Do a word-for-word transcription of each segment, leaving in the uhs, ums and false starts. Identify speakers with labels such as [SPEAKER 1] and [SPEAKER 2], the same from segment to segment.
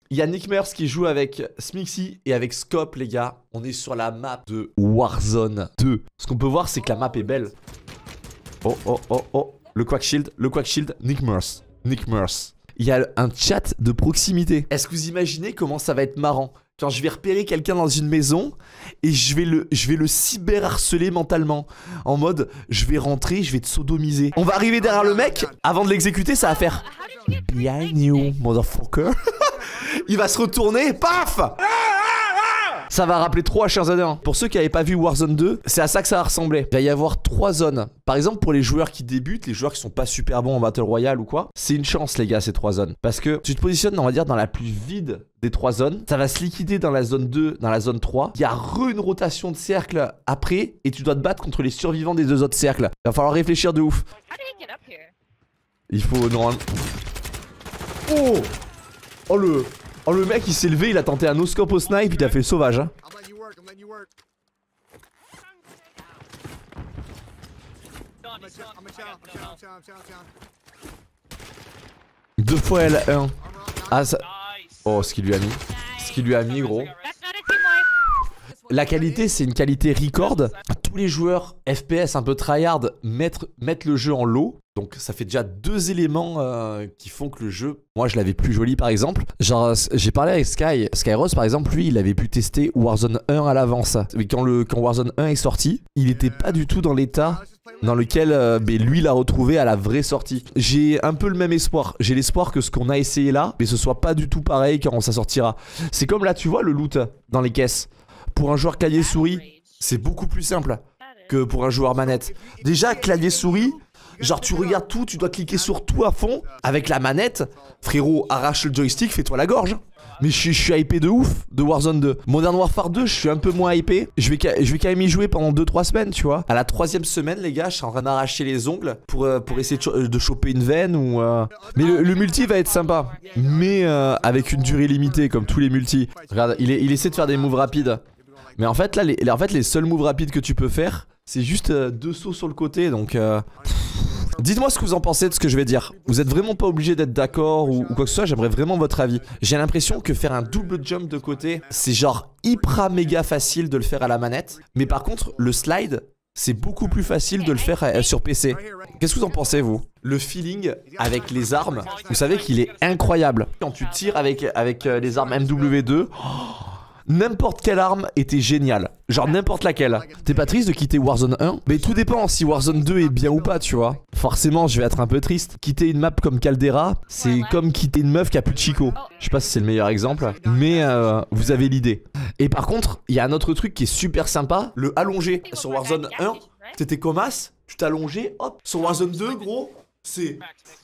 [SPEAKER 1] Il y a Nickmers qui joue avec Smixy et avec Scope, les gars. On est sur la map de Warzone deux. Ce qu'on peut voir, c'est que la map est belle. Oh, oh, oh, oh. Le Quack Shield, le Quack Shield, Nickmers. Nickmers. Il y a un chat de proximité. Est-ce que vous imaginez comment ça va être marrant quand je vais repérer quelqu'un dans une maison et je vais le, je vais le cyberharceler mentalement. En mode, je vais rentrer, je vais te sodomiser. On va arriver derrière le mec, avant de l'exécuter, ça va faire behind you, motherfucker. Il va se retourner, paf! Ça va rappeler trop H R Z un. Pour ceux qui n'avaient pas vu Warzone deux, c'est à ça que ça va ressembler. Il va y avoir trois zones. Par exemple, pour les joueurs qui débutent, les joueurs qui sont pas super bons en Battle Royale ou quoi, c'est une chance, les gars, ces trois zones. Parce que tu te positionnes, on va dire, dans la plus vide des trois zones. Ça va se liquider dans la zone deux, dans la zone trois. Il y a re une rotation de cercle après et tu dois te battre contre les survivants des deux autres cercles. Il va falloir réfléchir de ouf. Il faut normalement... Oh! Oh le... Oh le mec il s'est levé, il a tenté un no-scope au snipe, il a fait le sauvage hein. Deux fois L un. Ah ça... Oh ce qu'il lui a mis. Ce qu'il lui a mis gros. La qualité c'est une qualité record. Tous les joueurs F P S un peu tryhard mettent, mettent le jeu en low. Donc ça fait déjà deux éléments euh, qui font que le jeu, moi je l'avais plus joli par exemple. Genre j'ai parlé avec Sky, Skyros par exemple, lui il avait pu tester Warzone un à l'avance. Mais quand, le, quand Warzone un est sorti, il était pas du tout dans l'état dans lequel euh, mais lui l'a retrouvé à la vraie sortie. J'ai un peu le même espoir. J'ai l'espoir que ce qu'on a essayé là, mais ce soit pas du tout pareil quand ça sortira. C'est comme là tu vois le loot dans les caisses. Pour un joueur clavier souris, c'est beaucoup plus simple que pour un joueur manette. Déjà clavier souris, genre tu regardes tout, tu dois cliquer sur tout à fond. Avec la manette, frérot, arrache le joystick, fais-toi la gorge. Mais je, je suis hypé de ouf de Warzone deux. Modern Warfare deux, je suis un peu moins hypé. Je vais, je vais quand même y jouer pendant deux trois semaines, tu vois. À la troisième semaine, les gars, je suis en train d'arracher les ongles pour, euh, pour essayer de, cho de choper une veine ou... Euh... Mais le, le multi va être sympa. Mais euh, avec une durée limitée, comme tous les multis. Regarde, il, est, il essaie de faire des moves rapides. Mais en fait, là, les, en fait, les seuls moves rapides que tu peux faire, c'est juste euh, deux sauts sur le côté, donc... Euh... Dites-moi ce que vous en pensez de ce que je vais dire. Vous êtes vraiment pas obligé d'être d'accord ou, ou quoi que ce soit, j'aimerais vraiment votre avis. J'ai l'impression que faire un double jump de côté, c'est genre hyper méga facile de le faire à la manette. Mais par contre, le slide, c'est beaucoup plus facile de le faire à, sur P C. Qu'est-ce que vous en pensez, vous? Le feeling avec les armes, vous savez qu'il est incroyable. Quand tu tires avec, avec les armes M W deux... Oh, n'importe quelle arme était géniale. Genre n'importe laquelle. T'es pas triste de quitter Warzone un? Mais tout dépend si Warzone deux est bien ou pas, tu vois. Forcément, je vais être un peu triste. Quitter une map comme Caldera, c'est comme quitter une meuf qui a plus de Chico. Je sais pas si c'est le meilleur exemple, mais euh, vous avez l'idée. Et par contre, il y a un autre truc qui est super sympa, le allongé. Sur Warzone un, t'étais comme as, tu t'allongeais, hop. Sur Warzone deux, gros, c'est...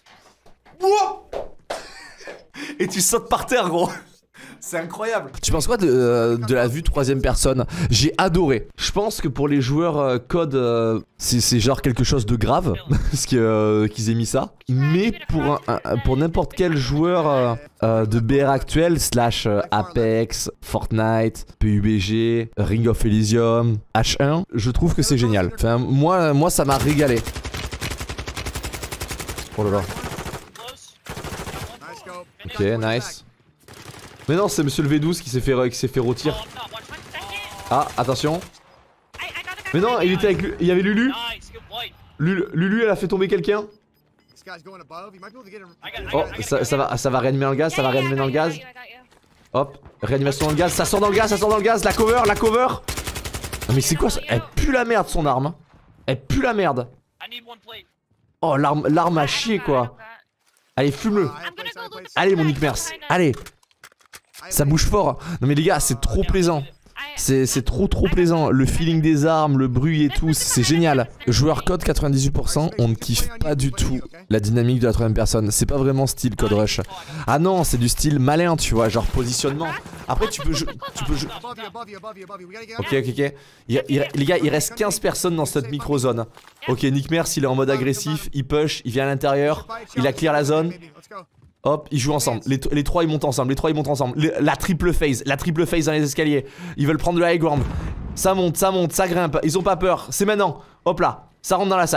[SPEAKER 1] Et tu sautes par terre, gros. C'est incroyable. Tu penses quoi de, euh, de la vue troisième personne? J'ai adoré. Je pense que pour les joueurs euh, code, euh, c'est genre quelque chose de grave parce qu'ils euh, qu'ils aient mis ça. Mais pour, un, un, pour n'importe quel joueur euh, euh, de B R actuel, slash euh, Apex, Fortnite, P U B G, Ring of Elysium, H un, je trouve que c'est génial. Enfin, moi, moi ça m'a régalé. Oh là là. Ok, nice. Mais non, c'est monsieur le V douze qui s'est fait, qui s'est fait rôtir. Ah, attention. Mais non, il était avec lui. Il y avait Lulu. Lulu, Lulu elle a fait tomber quelqu'un. Oh, ça, ça va, ça va réanimer dans le gaz, ça va réanimer dans le gaz. Hop, réanimation dans le gaz, ça sort dans le gaz, ça sort dans le gaz. La cover, la cover. Non mais c'est quoi ça? Elle pue la merde son arme. Elle pue la merde. Oh, l'arme, l'arme à chier quoi. Allez, fume-le. Allez mon Nickmers, allez. Ça bouge fort. Non mais les gars, c'est trop plaisant. C'est trop trop plaisant. Le feeling des armes, le bruit et tout, c'est génial. Joueur code quatre-vingt-dix-huit pour cent, on ne kiffe pas du tout la dynamique de la troisième personne. C'est pas vraiment style Code Rush. Ah non, c'est du style malin, tu vois, genre positionnement. Après tu peux jouer... Tu peux jouer... Ok, ok, ok. Il, il, les gars, il reste quinze personnes dans cette micro-zone. Ok, Nickmers, il est en mode agressif, il push, il vient à l'intérieur, il a clear la zone. Hop, ils jouent ensemble. Les, les trois ils montent ensemble. Les trois ils montent ensemble. Les, la triple phase. La triple phase dans les escaliers. Ils veulent prendre le high ground. Ça monte, ça monte, ça grimpe. Ils ont pas peur. C'est maintenant. Hop là. Ça rentre dans la salle.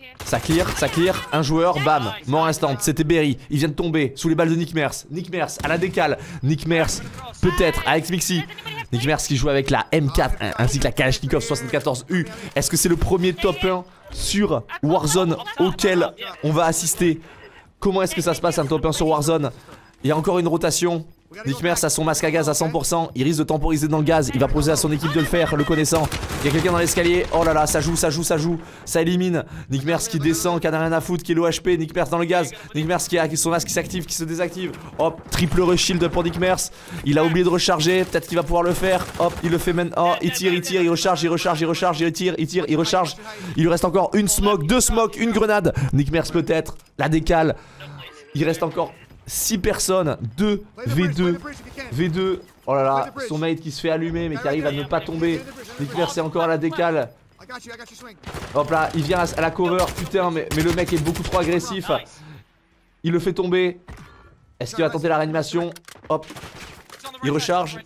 [SPEAKER 1] Ça clear, ça clear. Un joueur, bam, mort instant. C'était Berry. Il vient de tomber sous les balles de Nick Mers. Nick Mers à la décale. Nick Mers, peut-être, avec Mixi. Nick Mers qui joue avec la M quatre ainsi que la Kalachnikov soixante-quatorze U. Est-ce que c'est le premier top un sur Warzone auquel on va assister? Comment est-ce que ça se passe un top un sur Warzone? Il y a encore une rotation. Nick Mers a son masque à gaz à cent pour cent. Il risque de temporiser dans le gaz. Il va poser à son équipe de le faire, le connaissant. Il y a quelqu'un dans l'escalier. Oh là là, ça joue, ça joue, ça joue. Ça élimine. Nick Mers qui descend, qui a rien à foutre, qui est l'O H P. Nick Mers dans le gaz. Nick Mers qui a son masque qui s'active, qui se désactive. Hop, triple reshield pour Nick Mers. Il a oublié de recharger. Peut-être qu'il va pouvoir le faire. Hop, il le fait maintenant. Oh, il tire, il tire, il recharge, il recharge, il recharge, il tire, il tire, il recharge. Il lui reste encore une smoke, deux smokes, une grenade. Nick Mers peut-être. La décale. Il reste encore six personnes, deux V deux, V deux, oh là là, son mate qui se fait allumer mais qui arrive à ne pas tomber. Nick Mers c'est encore à la décale. Hop là, il vient à la cover, putain mais, mais le mec est beaucoup trop agressif. Il le fait tomber. Est-ce qu'il va tenter la réanimation? Hop, il recharge.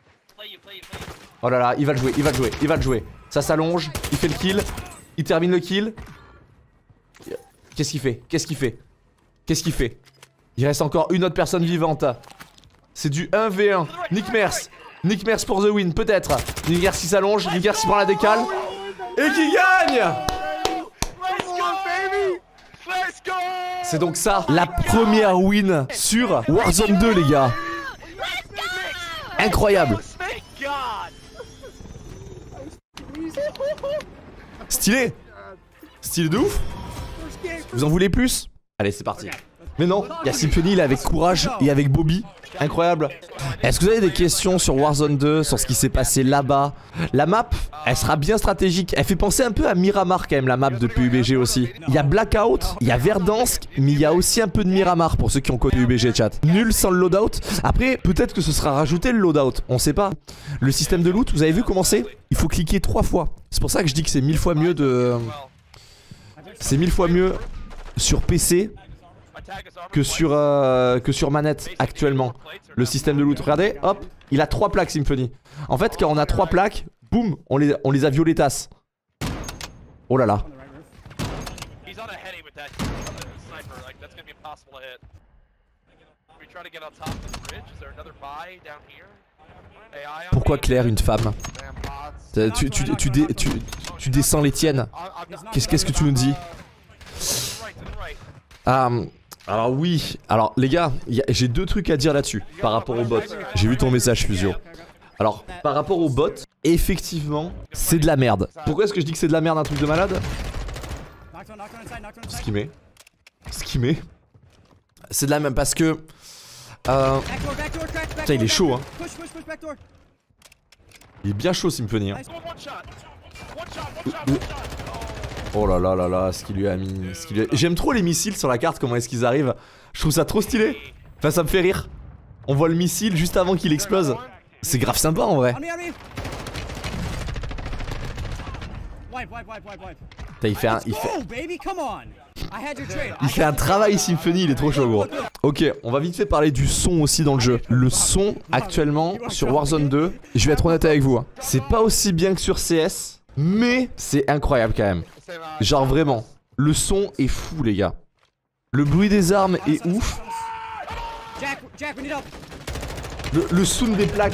[SPEAKER 1] Oh là là, il va le jouer, il va le jouer, il va le jouer. Ça s'allonge, il fait le kill, il termine le kill. Qu'est-ce qu'il fait? Qu'est-ce qu'il fait? Qu'est-ce qu'il fait? Il reste encore une autre personne vivante. C'est du un v un. Nick Mers. Nick Mers pour the win, peut-être. Nick Mers qui s'allonge. Nick Mers qui prend la décale. Et qui gagne. C'est donc ça, la première win sur Warzone deux, les gars. Incroyable. Stylé. Stylé de ouf. Vous en voulez plus? Allez, c'est parti. Mais non, il y a Symfuny là avec Courage et avec Bobby. Incroyable. Est-ce que vous avez des questions sur Warzone deux, sur ce qui s'est passé là-bas? La map, elle sera bien stratégique. Elle fait penser un peu à Miramar quand même, la map de P U B G aussi. Il y a Blackout, il y a Verdansk, mais il y a aussi un peu de Miramar pour ceux qui ont connu P U B G chat. Nul sans le loadout. Après, peut-être que ce sera rajouté le loadout, on sait pas. Le système de loot, vous avez vu comment c'est? Il faut cliquer trois fois. C'est pour ça que je dis que c'est mille fois mieux de... C'est mille fois mieux sur P C que sur, euh, que sur manette actuellement. Le système de loot, regardez, hop, il a trois plaques Symfuny. En fait quand on a trois plaques, boum, on les, on les a violetas. Oh là là. Pourquoi Claire, une femme? Tu, tu, tu, tu, dé, tu, tu descends les tiennes. Qu'est-ce qu'est-ce que tu nous dis? euh, Alors oui, alors les gars, j'ai deux trucs à dire là-dessus par rapport au bot. J'ai vu ton message Fusio. Alors par rapport au bot, effectivement c'est de la merde. Pourquoi est-ce que je dis que c'est de la merde, un truc de malade? Ce qui met Ce qui met C'est de la merde parce que euh... Putain il est chaud hein. Il est bien chaud Symfuny hein. Oh là là là là, ce qu'il lui a mis. Lui a... J'aime trop les missiles sur la carte, comment est-ce qu'ils arrivent. Je trouve ça trop stylé. Enfin, ça me fait rire. On voit le missile juste avant qu'il explose. C'est grave sympa en vrai. Il fait un. Il fait... il fait un travail Symfuny, il est trop chaud gros. Ok, on va vite fait parler du son aussi dans le jeu. Le son actuellement sur Warzone deux, je vais être honnête avec vous, hein. C'est pas aussi bien que sur C S. Mais c'est incroyable quand même. Genre vraiment, le son est fou les gars. Le bruit des armes est ouf. Le, le sound des plaques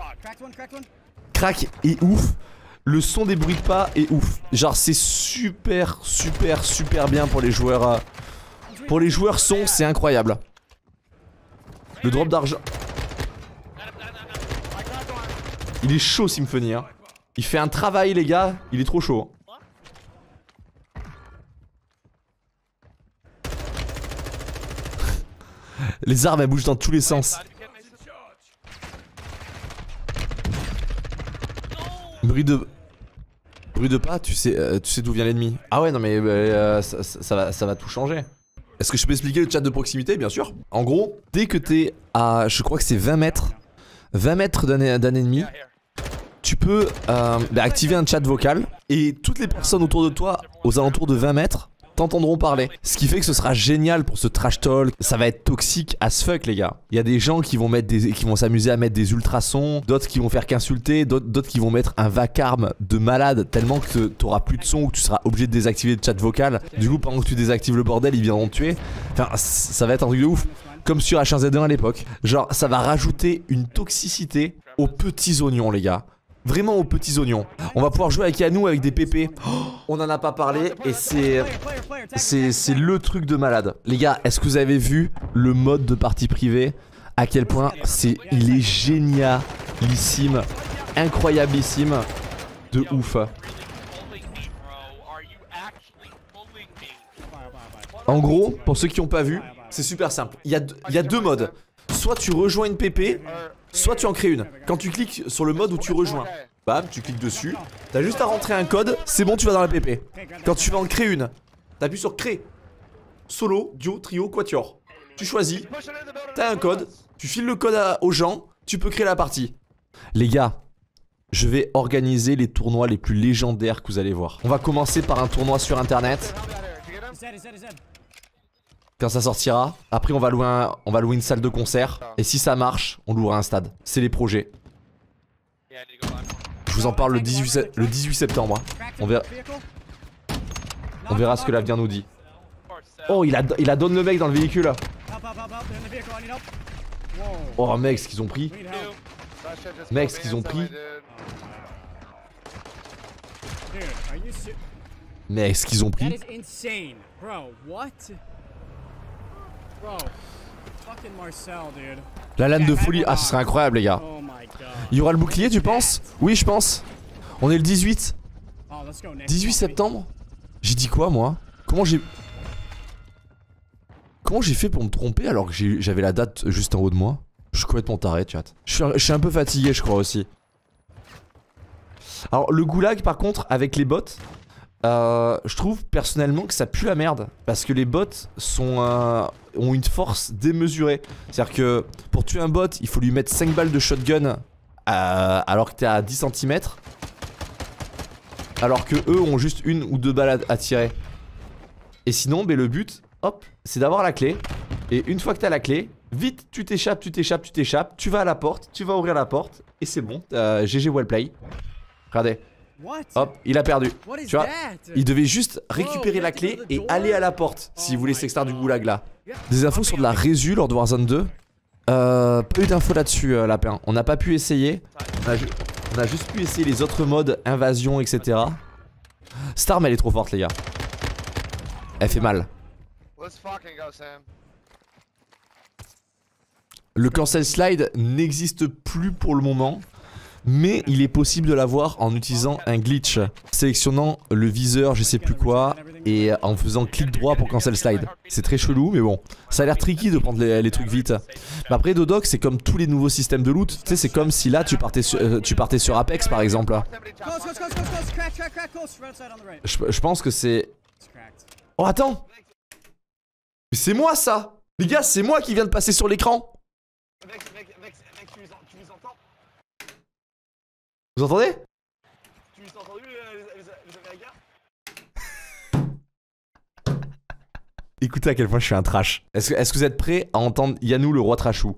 [SPEAKER 1] crack est ouf. Le son des bruits de pas est ouf. Genre c'est super super super bien pour les joueurs euh, Pour les joueurs son c'est incroyable. Le drop d'argent. Il est chaud Symfuny hein. Il fait un travail les gars, il est trop chaud. Les armes elles bougent dans tous les sens. Bruit de... Bruit de pas, tu sais, euh, tu sais d'où vient l'ennemi. Ah ouais non mais euh, ça, ça, ça, va, ça va tout changer. Est-ce que je peux expliquer le chat de proximité? Bien sûr. En gros, dès que t'es à, je crois que c'est vingt mètres, vingt mètres d'un ennemi, tu peux euh, bah, activer un chat vocal et toutes les personnes autour de toi aux alentours de vingt mètres t'entendront parler. Ce qui fait que ce sera génial pour ce trash talk. Ça va être toxique as fuck, les gars. Il y a des gens qui vont mettre des, qui vont s'amuser à mettre des ultrasons, d'autres qui vont faire qu'insulter, d'autres qui vont mettre un vacarme de malade tellement que t'auras plus de son ou que tu seras obligé de désactiver le chat vocal. Du coup, pendant que tu désactives le bordel, ils viendront te tuer. Enfin, ça va être un truc de ouf. Comme sur H un Z un à l'époque. Genre, ça va rajouter une toxicité aux petits oignons, les gars. Vraiment aux petits oignons. On va pouvoir jouer avec Yanou avec des P P. Oh, on en a pas parlé et c'est c'est le truc de malade. Les gars, est-ce que vous avez vu le mode de partie privée? À quel point c'est il est génialissime, incroyablissime, de ouf. En gros, pour ceux qui n'ont pas vu, c'est super simple. Il y a, il y a deux modes. Soit tu rejoins une P P, soit tu en crées une. Quand tu cliques sur le mode où tu rejoins, bam, tu cliques dessus. T'as juste à rentrer un code, c'est bon, tu vas dans la P P. Quand tu vas en créer une, t'appuies sur créer. Solo, duo, trio, quatuor. Tu choisis, t'as un code, tu files le code à, aux gens, tu peux créer la partie. Les gars, je vais organiser les tournois les plus légendaires que vous allez voir. On va commencer par un tournoi sur internet. Quand ça sortira, après on va louer un, on va louer une salle de concert. Et si ça marche, on louera un stade. C'est les projets. Je vous en parle le dix-huit, le dix-huit septembre. On verra, on verra ce que l'avenir nous dit. Oh, il a, il a donné le mec dans le véhicule. Oh mec, ce qu'ils ont pris. Mec, ce qu'ils ont pris. Mec, ce qu'ils ont pris. La lame de folie, ah ce serait incroyable les gars. Il y aura le bouclier tu penses? Oui je pense. On est le dix-huit. dix-huit septembre. J'ai dit quoi moi? Comment j'ai... Comment j'ai fait pour me tromper alors que j'avais la date juste en haut de moi? Je suis complètement taré chat. Je suis, un, je suis un peu fatigué je crois aussi. Alors le goulag par contre avec les bots, Euh, je trouve personnellement que ça pue la merde. Parce que les bots sont, euh, ont une force démesurée. C'est-à-dire que pour tuer un bot, il faut lui mettre cinq balles de shotgun euh, alors que t'es à dix centimètres. Alors que eux ont juste une ou deux balles à, à tirer. Et sinon, bah, le but, hop, c'est d'avoir la clé. Et une fois que t'as la clé, vite, tu t'échappes, tu t'échappes, tu t'échappes. Tu vas à la porte, tu vas ouvrir la porte. Et c'est bon, euh, G G wellplay. Regardez. Hop, il a perdu. Tu vois, il devait juste récupérer la clé et aller à la porte s'il voulait s'extraire du goulag là. Des infos sur de la résu lors de Warzone deux. Euh, pas eu d'infos là-dessus, euh, Lapin. On n'a pas pu essayer. On a, ju on a juste pu essayer les autres modes, invasion, et cetera. Starm, elle est trop forte, les gars. Elle fait mal. Le cancel slide n'existe plus pour le moment. Mais il est possible de l'avoir en utilisant un glitch, sélectionnant le viseur je sais plus quoi et en faisant clic droit pour cancel slide. C'est très chelou mais bon, ça a l'air tricky de prendre les, les trucs vite. Mais après Dodoc c'est comme tous les nouveaux systèmes de loot, tu sais c'est comme si là tu partais sur, euh, tu partais sur Apex par exemple. Je, je pense que c'est... Oh attends, mais c'est moi ça. Les gars c'est moi qui viens de passer sur l'écran. Vous entendez? Tu les as entendus les, les, les gars? Écoutez à quel point je suis un trash. Est-ce que, est-ce que vous êtes prêts à entendre Yanou le roi trashou?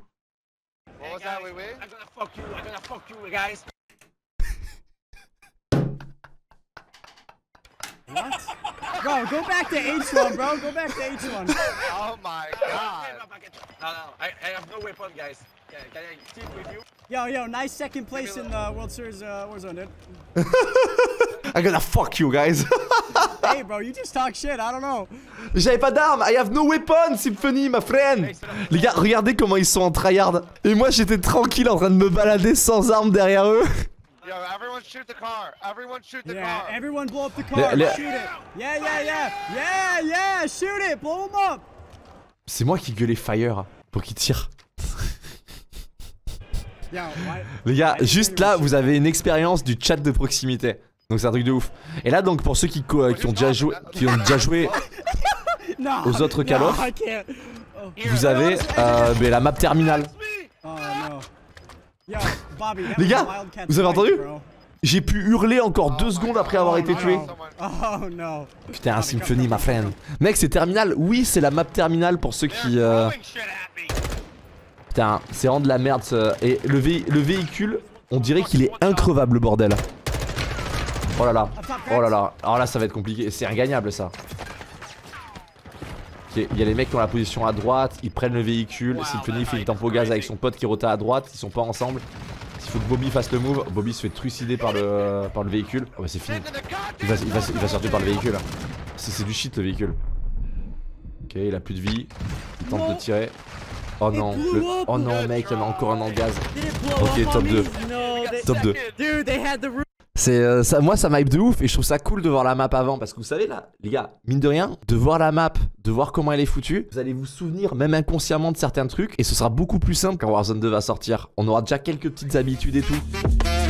[SPEAKER 2] What? Bro, go back to H one, bro. Go back to H one.
[SPEAKER 3] Oh my god. No, no, I, I have no weapon, guys. Can, can I team with you?
[SPEAKER 2] Yo, yo, nice second place in the World Series uh, Warzone, dude.
[SPEAKER 1] I'm gonna fuck you, guys.
[SPEAKER 2] Hey, bro, you just talk shit. I don't know.
[SPEAKER 1] J'avais pas d'armes. I have no weapon, Symphony, my friend. Les gars, regardez comment ils sont en tryhard. Et moi, j'étais tranquille en train de me balader sans armes derrière eux.
[SPEAKER 3] Yo, everyone shoot the car. Everyone shoot the
[SPEAKER 2] yeah,
[SPEAKER 3] car.
[SPEAKER 2] Everyone blow up the car.
[SPEAKER 1] Le, le...
[SPEAKER 2] Shoot it. Yeah, yeah, yeah. Yeah, yeah. Shoot it. Blow them up.
[SPEAKER 1] C'est moi qui gueulais Fire pour qu'il tire.
[SPEAKER 2] Yo, why,
[SPEAKER 1] Les gars, juste là, vous avez une expérience du chat de proximité. Donc c'est un truc de ouf. Et là, donc pour ceux qui, euh, qui ont déjà joué, qui ont déjà joué
[SPEAKER 2] no,
[SPEAKER 1] aux autres Call of,
[SPEAKER 2] no, I can't. Oh.
[SPEAKER 1] vous avez euh, mais la map terminale.
[SPEAKER 2] Oh, no. Yo, Bobby,
[SPEAKER 1] Les gars, vous avez entendu? J'ai pu hurler encore deux secondes après avoir été tué.
[SPEAKER 2] Oh no.
[SPEAKER 1] Putain, un Symphony, ma friend. Mec, c'est Terminal. Oui, c'est la map Terminal pour ceux qui... Euh... Putain, c'est vraiment de la merde. Ce... Et le, vé... le véhicule, on dirait qu'il est increvable, le bordel. Oh là là. Oh là là. Alors là, ça va être compliqué. C'est ingagnable, ça. Ok, il y a les mecs qui ont la position à droite. Ils prennent le véhicule. Symphony fait une tempo gaz avec son pote qui rota à droite. Ils sont pas ensemble. Il faut que Bobby fasse le move. Bobby se fait trucider par le, par le véhicule. Oh bah c'est fini. Il va, il, va, il va sortir par le véhicule. C'est du shit le véhicule. Ok, il a plus de vie. Il tente de tirer. Oh non. Le... Oh non mec, il y en a encore un en gaz. Ok, top deux. Top deux. C'est euh, ça, moi ça m'hype de ouf et je trouve ça cool de voir la map avant parce que vous savez là, les gars, mine de rien, de voir la map, de voir comment elle est foutue, vous allez vous souvenir même inconsciemment de certains trucs et ce sera beaucoup plus simple quand Warzone deux va sortir. On aura déjà quelques petites habitudes et tout.